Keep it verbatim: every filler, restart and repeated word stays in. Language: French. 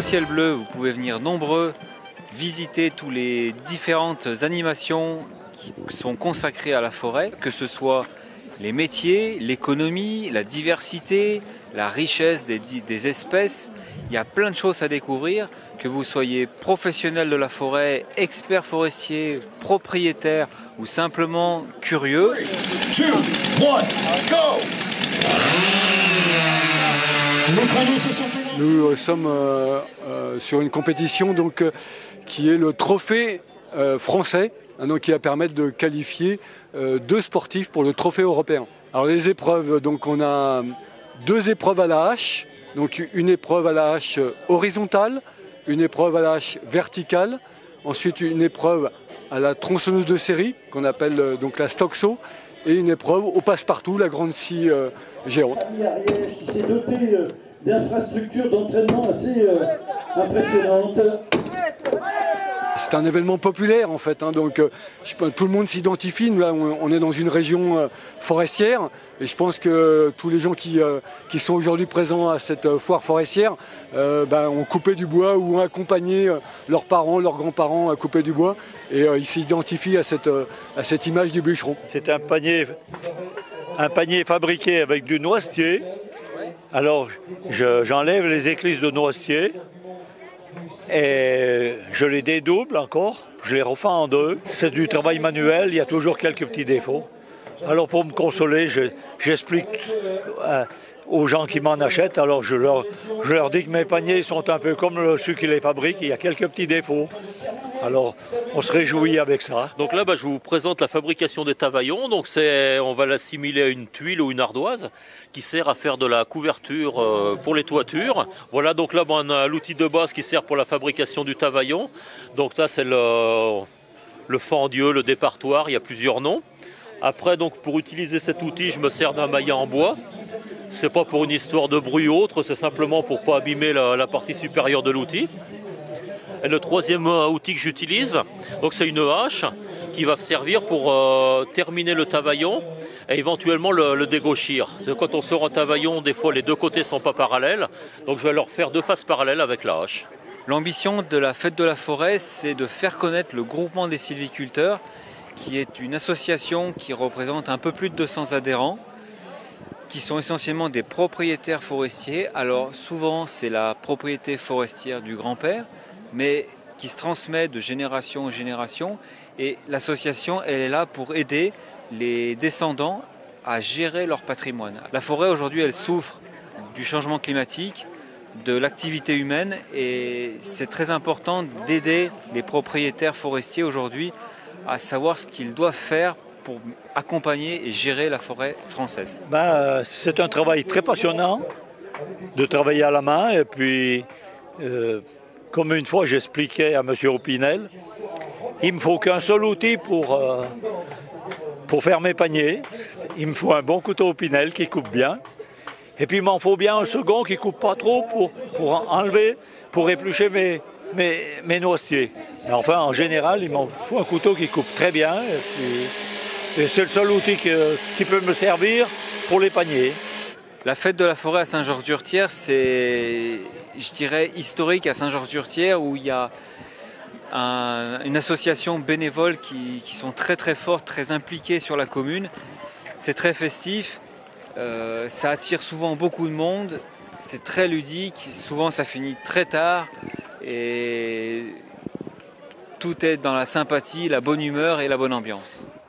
Beau Ciel Bleu, vous pouvez venir nombreux visiter toutes les différentes animations qui sont consacrées à la forêt, que ce soit les métiers, l'économie, la diversité, la richesse des, des espèces. Il y a plein de choses à découvrir, que vous soyez professionnel de la forêt, expert forestier, propriétaire ou simplement curieux. Two, one, go! Nous euh, sommes euh, euh, sur une compétition donc, euh, qui est le trophée euh, français, hein, donc, qui va permettre de qualifier euh, deux sportifs pour le trophée européen. Alors les épreuves, donc on a deux épreuves à la hache, donc une épreuve à la hache horizontale, une épreuve à la hache verticale, ensuite une épreuve à la tronçonneuse de série qu'on appelle euh, donc la stock saw, et une épreuve au passe-partout, la grande scie euh, géante. Qui s'est doté euh, d'infrastructures d'entraînement assez euh, impressionnantes. C'est un événement populaire en fait, hein, donc euh, je, tout le monde s'identifie. Là, on, on est dans une région euh, forestière et je pense que tous les gens qui, euh, qui sont aujourd'hui présents à cette euh, foire forestière euh, ben, ont coupé du bois ou ont accompagné euh, leurs parents, leurs grands-parents à couper du bois et euh, ils s'identifient à cette, euh, à cette image du bûcheron. C'est un panier, un panier fabriqué avec du noisetier. Alors je, j'enlève les éclisses de noisetier. Et je les dédouble encore, je les refais en deux. C'est du travail manuel, il y a toujours quelques petits défauts. Alors pour me consoler, je, j'explique euh, aux gens qui m'en achètent, alors je leur, je leur dis que mes paniers sont un peu comme le, ceux qui les fabriquent, il y a quelques petits défauts. Alors on se réjouit avec ça. Donc là, bah, je vous présente la fabrication des tavaillons. Donc c'est, on va l'assimiler à une tuile ou une ardoise qui sert à faire de la couverture euh, pour les toitures. Voilà, donc là, bah, on a l'outil de base qui sert pour la fabrication du tavaillon. Donc là, c'est le, le fendieu, le départoir, il y a plusieurs noms. Après, donc pour utiliser cet outil, je me sers d'un maillet en bois. C'est pas pour une histoire de bruit ou autre, c'est simplement pour pas abîmer la, la partie supérieure de l'outil. Et le troisième outil que j'utilise, donc c'est une hache qui va servir pour euh, terminer le tavaillon et éventuellement le, le dégauchir. Quand on sort un tavaillon, des fois les deux côtés sont pas parallèles, donc je vais leur faire deux faces parallèles avec la hache. L'ambition de la Fête de la Forêt, c'est de faire connaître le groupement des sylviculteurs, qui est une association qui représente un peu plus de deux cents adhérents, qui sont essentiellement des propriétaires forestiers. Alors souvent c'est la propriété forestière du grand-père, mais qui se transmet de génération en génération. Et l'association, elle est là pour aider les descendants à gérer leur patrimoine. La forêt aujourd'hui, elle souffre du changement climatique, de l'activité humaine, et c'est très important d'aider les propriétaires forestiers aujourd'hui à savoir ce qu'ils doivent faire pour accompagner et gérer la forêt française. Ben, c'est un travail très passionnant de travailler à la main. Et puis, euh, comme une fois j'expliquais à M. Opinel, il ne me faut qu'un seul outil pour, euh, pour faire mes paniers. Il me faut un bon couteau Opinel qui coupe bien. Et puis il m'en faut bien un second qui ne coupe pas trop pour, pour enlever, pour éplucher mes, mes, mes noisetiers. Et enfin, en général, il m'en faut un couteau qui coupe très bien. Et puis, et c'est le seul outil que, qui peut me servir pour les paniers. La fête de la forêt à Saint-Georges-d'Urtière, c'est, je dirais, historique à Saint-Georges-d'Urtière, où il y a un, une association bénévole qui, qui sont très très fortes, très impliquées sur la commune. C'est très festif, euh, ça attire souvent beaucoup de monde, c'est très ludique, souvent ça finit très tard, et tout est dans la sympathie, la bonne humeur et la bonne ambiance.